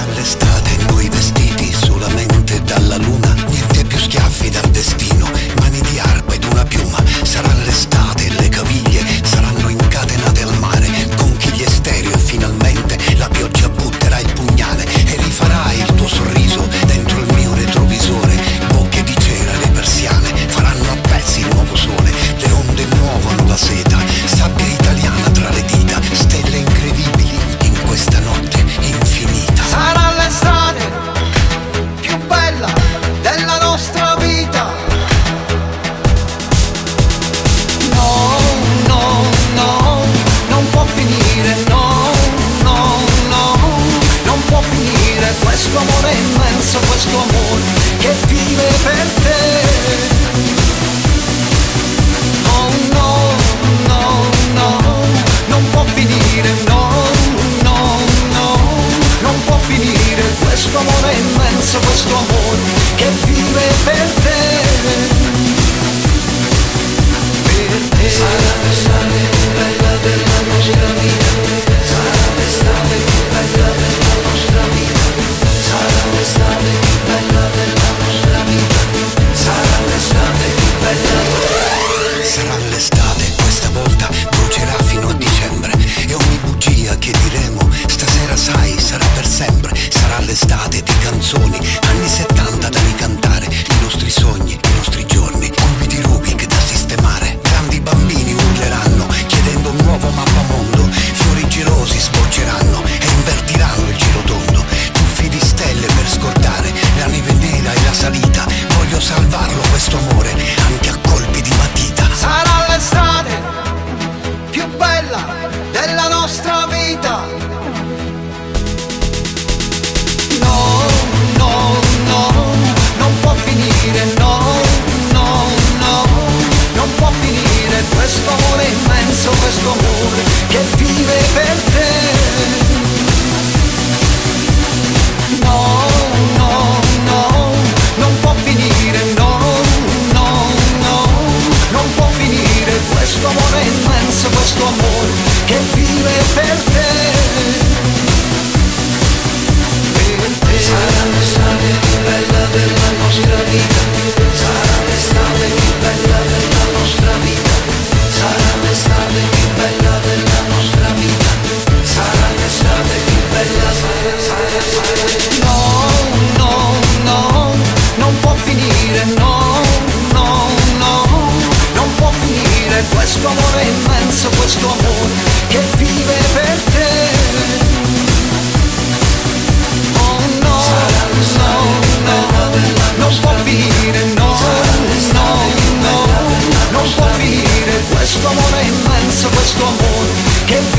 l'estate, noi vestiti solamente dalla luna, niente più schiaffi dal destino, mani di arpa ed una piuma. Sarà l'estate, le caviglie saranno incatenate al mare, conchiglie stereo e finalmente la pioggia butterà il pugnale e rifarai il tuo sorriso dentro il mio retrovisore. Bocche di cera, le persiane faranno a pezzi il nuovo sole, le onde muovono la seta, sabbia italiana tra le dita, stelle incredibili in questa notte infinita. Sarà l'estate più bella della nostra vita. No, no, no, non può finire, no, no, no, non può finire questo amore immenso, questo amore che vive per te. No, no, no, no, non può finire, no, no, no, non può finire questo amore immenso, questo amore che vive per te. Sarà l'estate più bella della nostra vita, sarà l'estate più bella della nostra vita, sarà l'estate più bella della nostra vita, sarà l'estate più bella. Sarà l'estate, questa volta brucerà fino a dicembre e ogni bugia che diremo stasera sai sarà per sempre. Sarà l'estate di canzoni, anni 70 da ricantare, i nostri sogni, i nostri giorni, cubi di Rubik da sistemare. Grandi bambini urleranno chiedendo un nuovo mappamondo, fiori gelosi sbocceranno e invertiranno il girotondo. Tuffi di stelle per scordare la neve nera e la salita, voglio salvarlo questo amore anche a colpi di matita. Sarà l'estate più bella della nostra vita. No, no, no, non può finire, no, no, no, non può finire questo amore immenso, questo amore che vive per te. No, no, no, non può finire, no, no, no, non può finire questo amore immenso, questo amore che vive per te. Sarà l'estate più bella della nostra vita, sarà l'estate più bella della nostra vita, sarà l'estate più bella della nostra vita, sarà l'estate più bella. No, no, no, non può finire, no, no, no, non può finire questo amore immenso, questo amore che vive per te. Oh no, no, no, non può finire, no, no, no, non può finire questo amore immenso, questo amore che